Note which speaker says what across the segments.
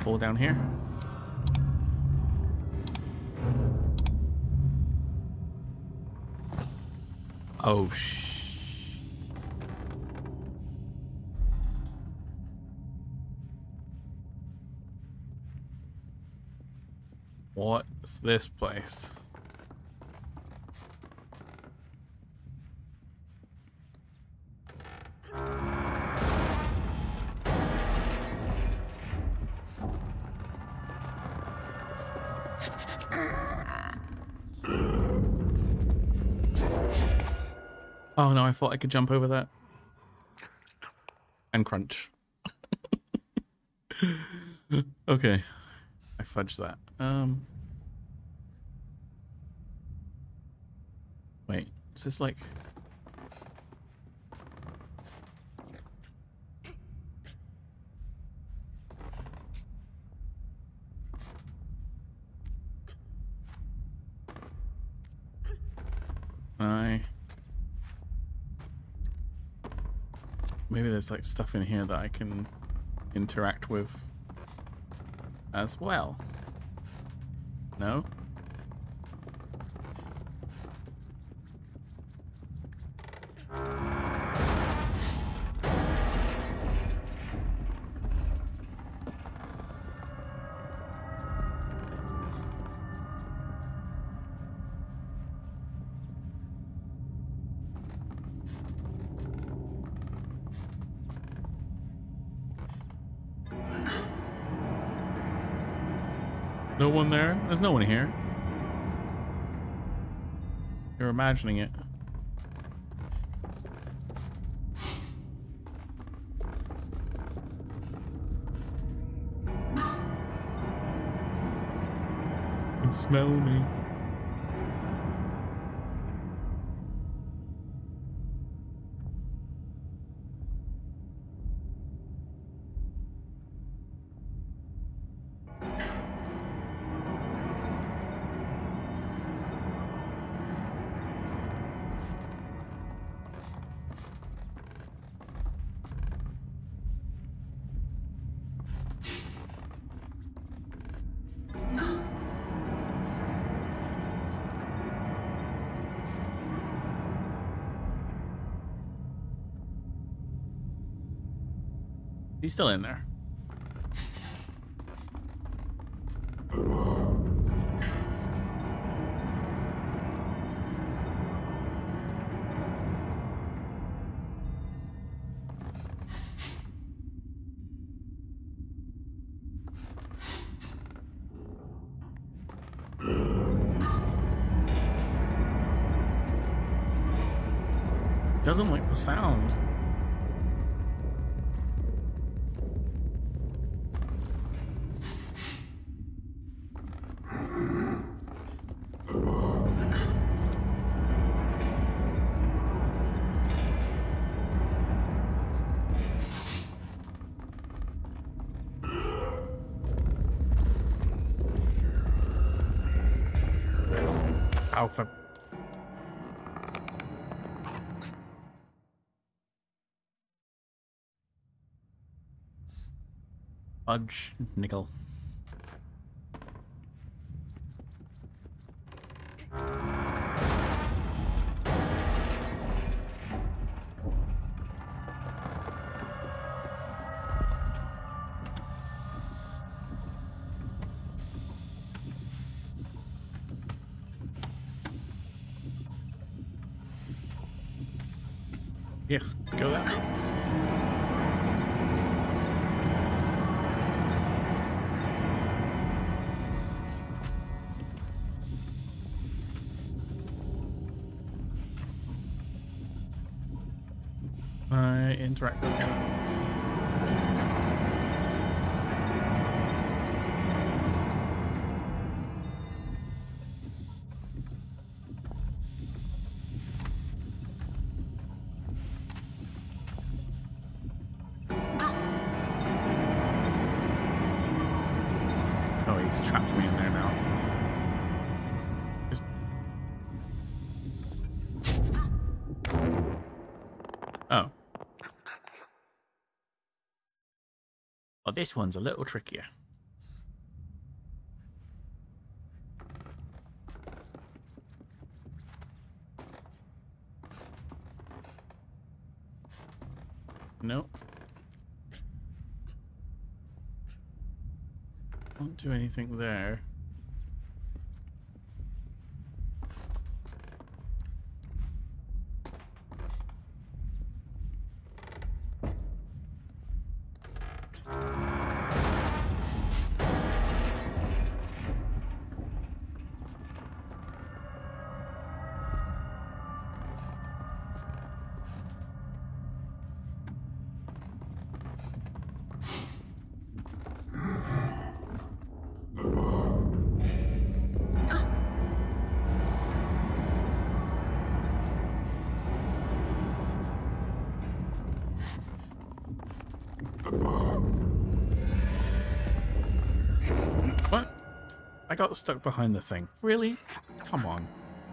Speaker 1: fall down here. Oh, what's this place? Oh no, I thought I could jump over that. And crunch. Okay. I fudged that. Wait, is this like... Maybe there's like stuff in here that I can interact with as well. No? No one there? There's no one here. You're imagining it. You can smell me. He's still in there. Doesn't like the sound. Alpha. Fudge nickel. Yes, go there. I interact with him. He's trapped me in there now. Just... Oh. Well, this one's a little trickier. Nope. Can't do anything there. What? I got stuck behind the thing. Really? Come on.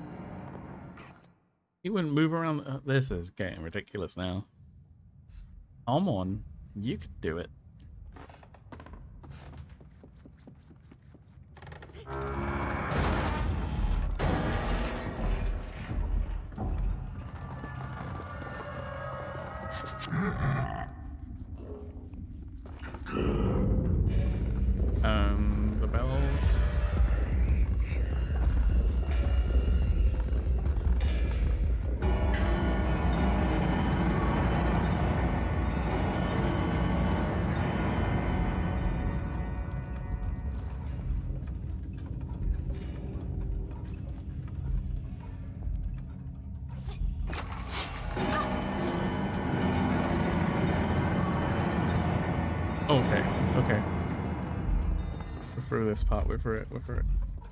Speaker 1: He wouldn't move around. This is getting ridiculous now. Come on. You can do it. The bells. Okay, okay. We're through this part, we're through it, we're through it.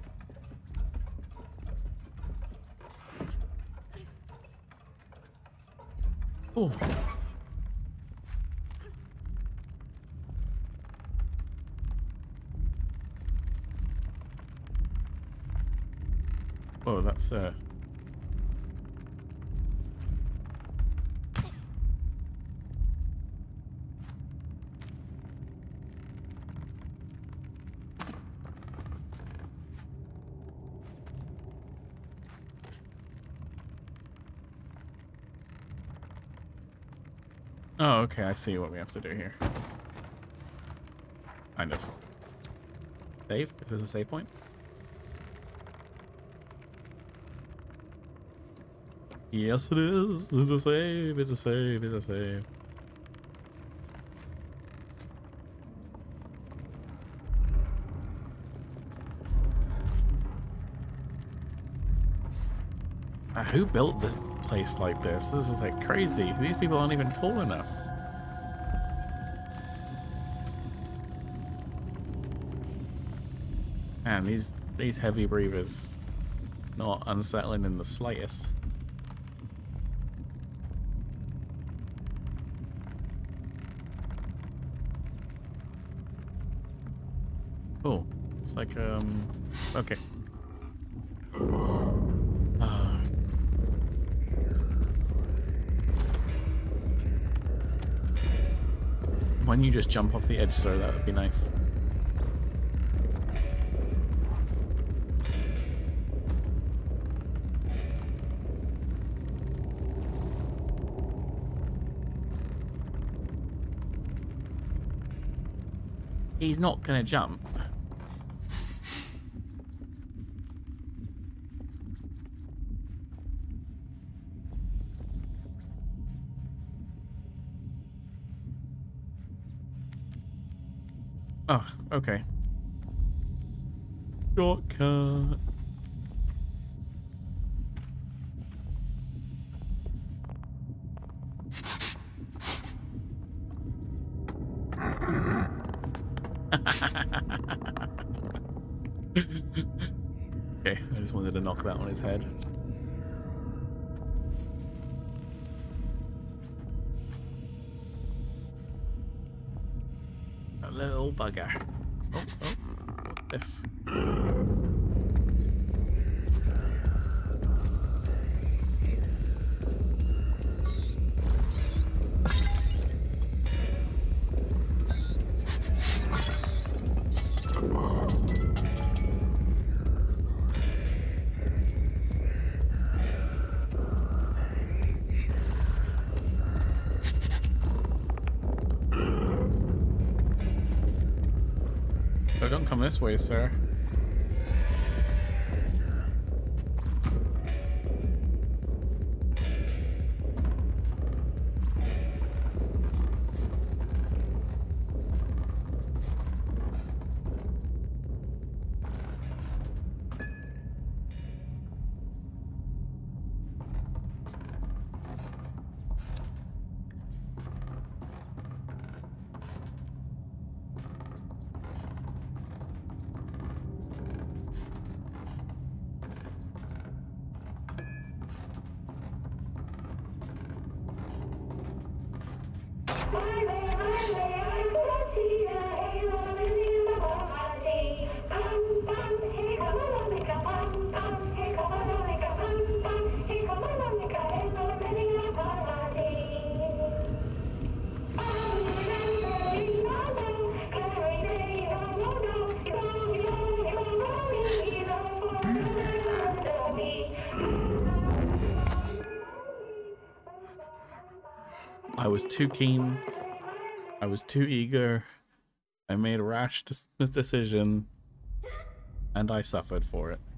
Speaker 1: Oh. Oh, that's Oh, okay, I see what we have to do here. Kind of. Save? Is this a save point? Yes, it is. It's a save, it's a save, it's a save. Who built this place like this? This is like crazy. These people aren't even tall enough. Man, these heavy breathers not unsettling in the slightest. Oh, it's like okay. When you just jump off the edge, sir, that would be nice. He's not gonna jump. Oh, okay. Shortcut. Okay, I just wanted to knock that on his head. A little bugger. Oh, what's this? Oh, don't come this way, sir. I was too keen. I was too eager. I made a rash decision, and I suffered for it.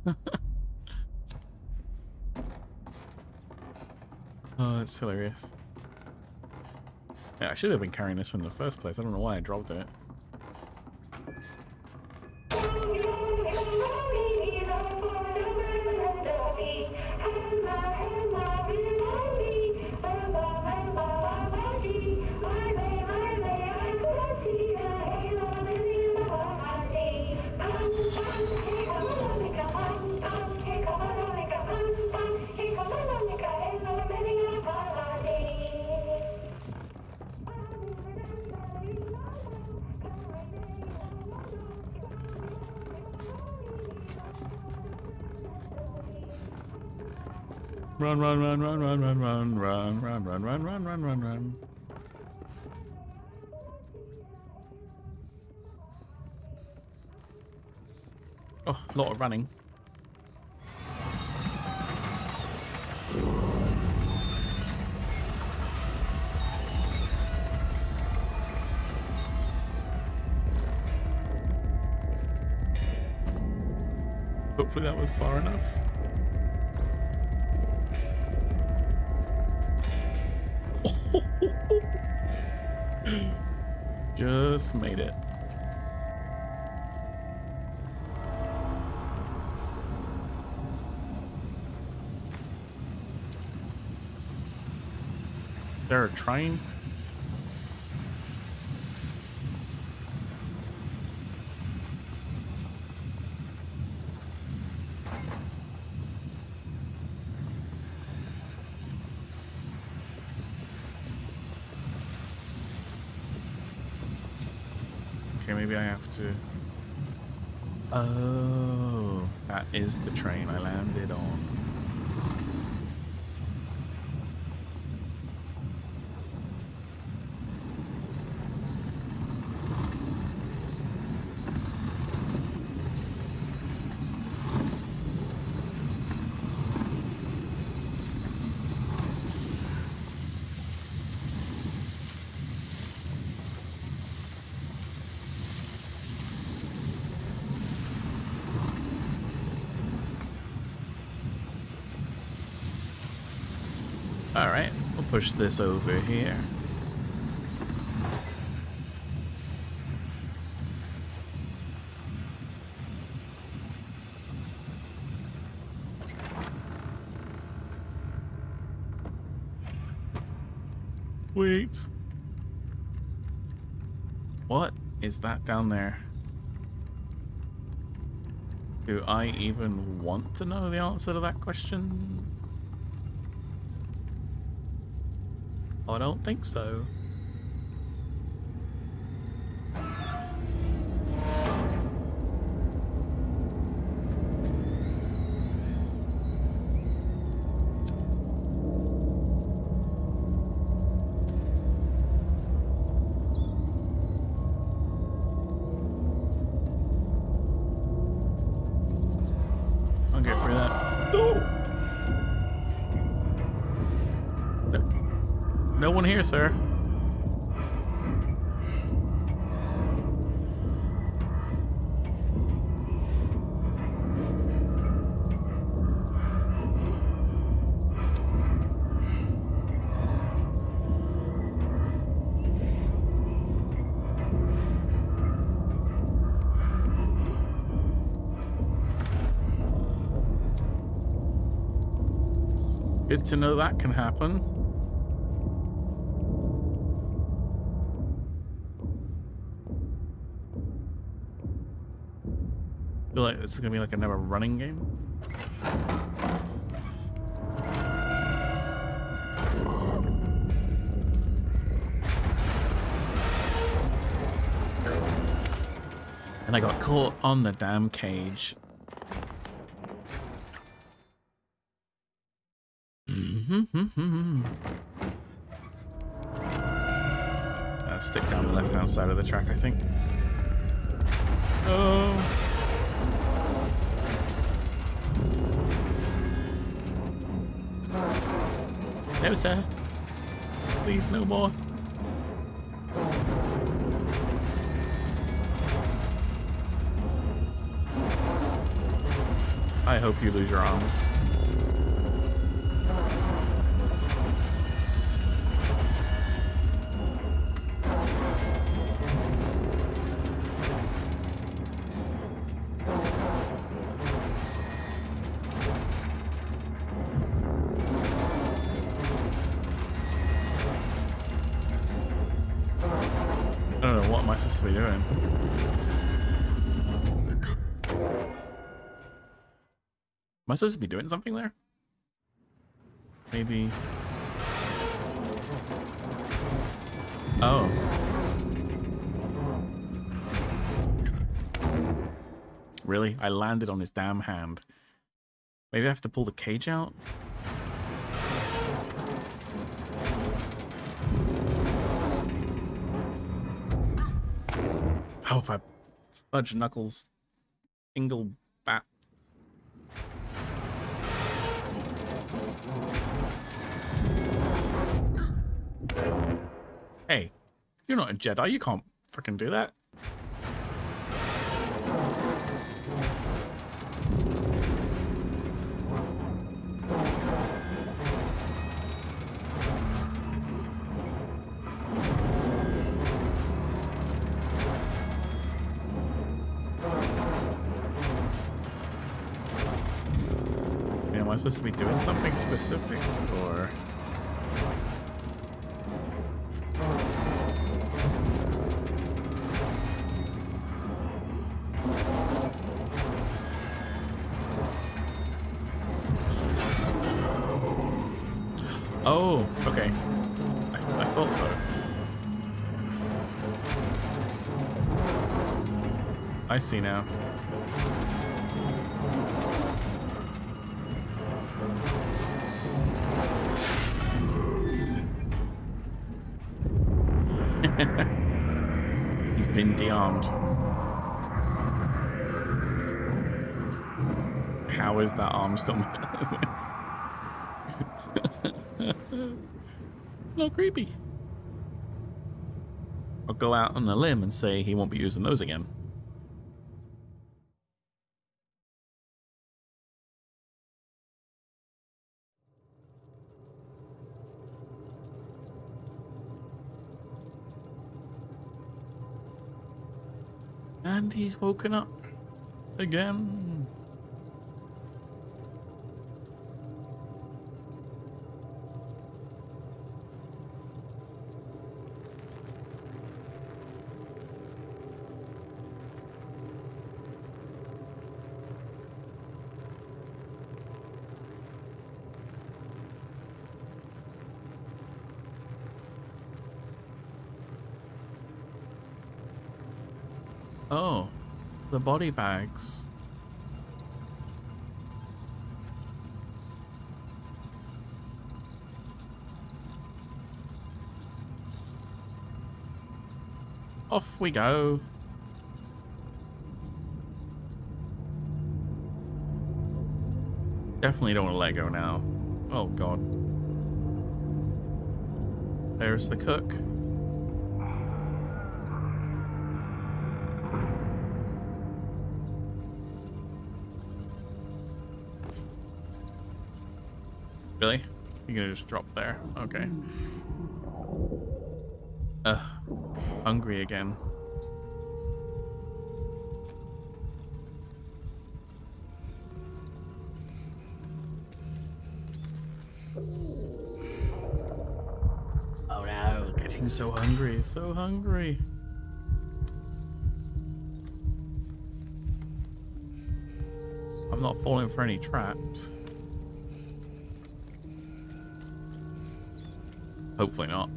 Speaker 1: Oh, that's hilarious. Yeah, I should have been carrying this from the first place. I don't know why I dropped it. Run, run, run, run, run, run, run, run, run, run, run, run, run, run, run. Oh, a lot of running. Hopefully that was far enough. Just made it. Is there a train? Maybe I have to... Oh, that is the train I landed on. Alright, we'll push this over here. Wait. What is that down there? Do I even want to know the answer to that question? I don't think so. I'll get through that. No! No one here, sir. Good to know that can happen. I feel like this is gonna be like another running game. And I got caught on the damn cage. Stick down the left-hand side of the track, I think. Oh. No, sir. Please, no more. I hope you lose your arms. I don't know, what am I supposed to be doing? Am I supposed to be doing something there? Maybe. Oh. Really? I landed on his damn hand. Maybe I have to pull the cage out? Oh, if I fudge knuckles, single bat. Hey, you're not a Jedi. You can't freaking do that. Am I supposed to be doing something specific, or? Oh, okay. I thought so. I see now. He's been de-armed. How is that arm still not creepy? I'll go out on a limb and say he won't be using those again. And he's woken up again. Oh, the body bags. Off we go. Definitely don't want to let go now. Oh god. There's the cook. Really? You're gonna just drop there? Okay. Hungry again. getting so hungry, so hungry. I'm not falling for any traps. Hopefully not.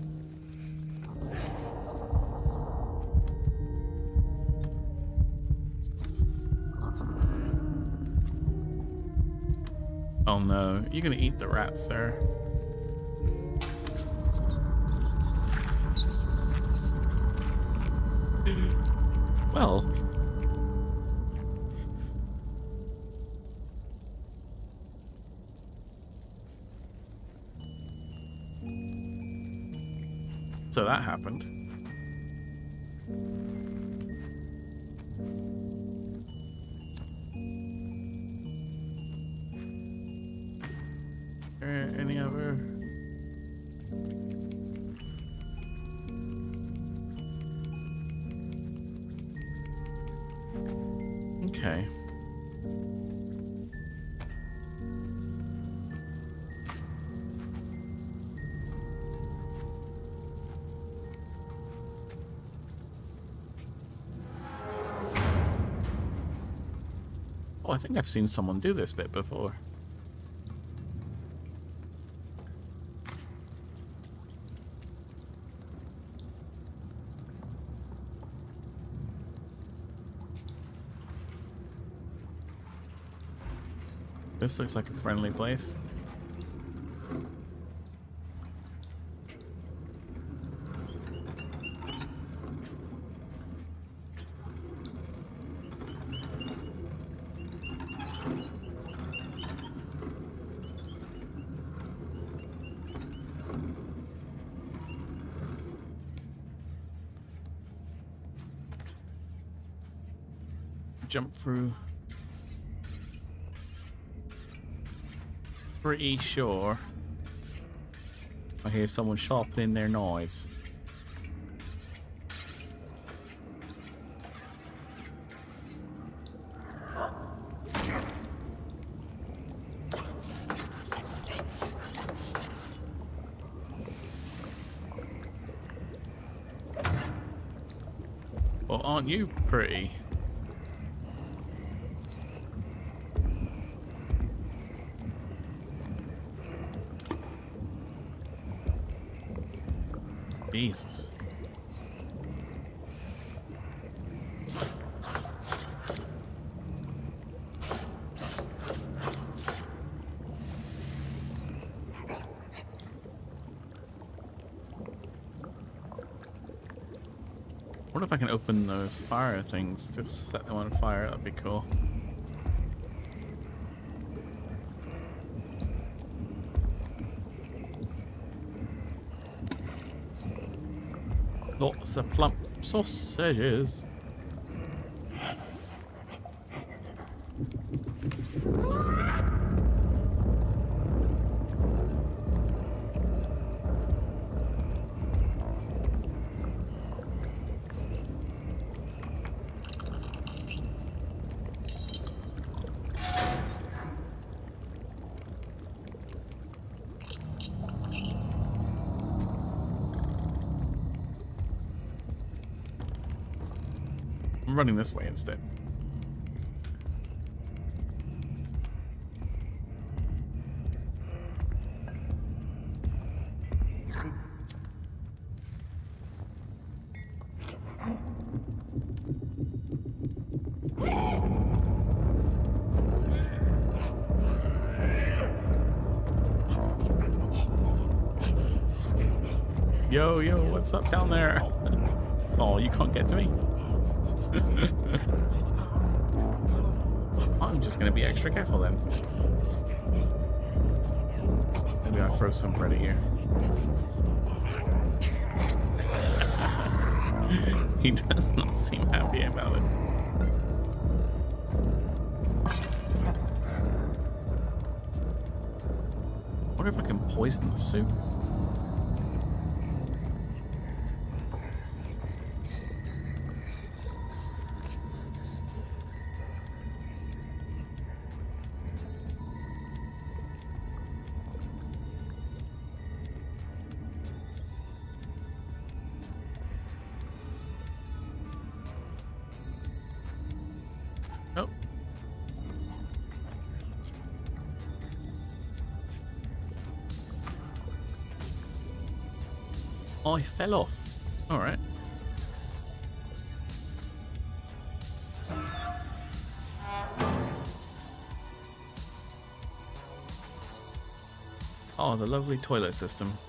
Speaker 1: Oh no, you're gonna eat the rats, sir. Well. So that happened. Any other? Okay. Oh, I think I've seen someone do this bit before. This looks like a friendly place. Jump through. Pretty sure I hear someone sharpening their knives. Well, aren't you pretty? Jesus. What if I can open those fire things? Just set them on fire, that'd be cool. Lots of plump sausages. I'm running this way instead. Yo, yo, what's up down there? Oh, you can't get to me. I'm just gonna be extra careful then. Maybe I'll throw some bread at you. He does not seem happy about it. I wonder if I can poison the soup. I fell off. Alright. Oh, the lovely toilet system.